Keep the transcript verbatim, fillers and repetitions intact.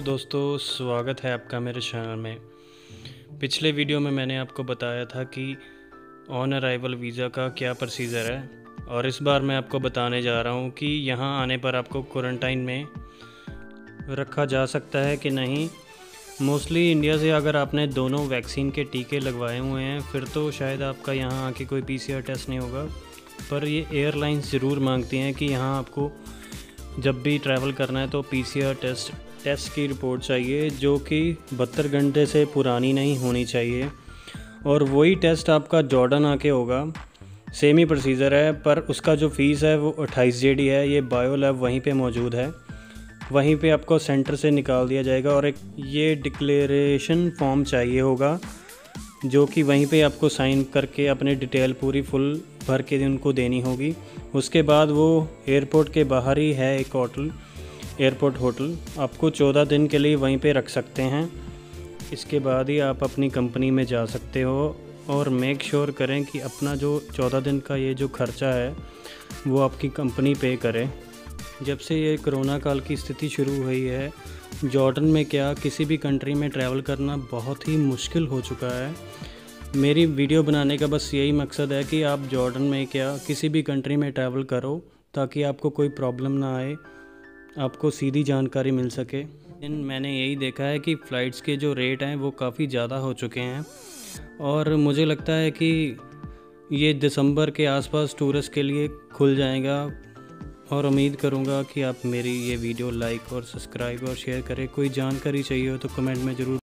दोस्तों, स्वागत है आपका मेरे चैनल में। पिछले वीडियो में मैंने आपको बताया था कि ऑन अराइवल वीज़ा का क्या प्रोसीजर है, और इस बार मैं आपको बताने जा रहा हूँ कि यहाँ आने पर आपको क्वारंटाइन में रखा जा सकता है कि नहीं। मोस्टली इंडिया से अगर आपने दोनों वैक्सीन के टीके लगवाए हुए हैं फिर तो शायद आपका यहाँ आके कोई पीसीआर टेस्ट नहीं होगा, पर ये एयरलाइंस ज़रूर मांगती हैं कि यहाँ आपको जब भी ट्रैवल करना है तो पीसीआर टेस्ट टेस्ट की रिपोर्ट चाहिए, जो कि बहत्तर घंटे से पुरानी नहीं होनी चाहिए। और वही टेस्ट आपका जॉर्डन आके होगा। सेम ही प्रोसीजर है, पर उसका जो फ़ीस है वो अट्ठाईस जेडी है। ये बायो लैब वहीं पे मौजूद है, वहीं पे आपको सेंटर से निकाल दिया जाएगा। और एक ये डिक्लेरेशन फॉर्म चाहिए होगा, जो कि वहीं पे आपको साइन करके अपने डिटेल पूरी फुल भर के उनको देनी होगी। उसके बाद वो एयरपोर्ट के बाहर ही है एक होटल, एयरपोर्ट होटल, आपको चौदह दिन के लिए वहीं पे रख सकते हैं। इसके बाद ही आप अपनी कंपनी में जा सकते हो। और मेक श्योर करें कि अपना जो चौदह दिन का ये जो खर्चा है वो आपकी कंपनी पे करे। जब से ये कोरोना काल की स्थिति शुरू हुई है, जॉर्डन में क्या किसी भी कंट्री में ट्रैवल करना बहुत ही मुश्किल हो चुका है। मेरी वीडियो बनाने का बस यही मकसद है कि आप जॉर्डन में क्या किसी भी कंट्री में ट्रैवल करो, ताकि आपको कोई प्रॉब्लम ना आए, आपको सीधी जानकारी मिल सके। लेकिन मैंने यही देखा है कि फ़्लाइट्स के जो रेट हैं वो काफ़ी ज़्यादा हो चुके हैं, और मुझे लगता है कि ये दिसंबर के आसपास टूरिस्ट के लिए खुल जाएगा। और उम्मीद करूँगा कि आप मेरी ये वीडियो लाइक और सब्सक्राइब और शेयर करें। कोई जानकारी चाहिए हो तो कमेंट में ज़रूर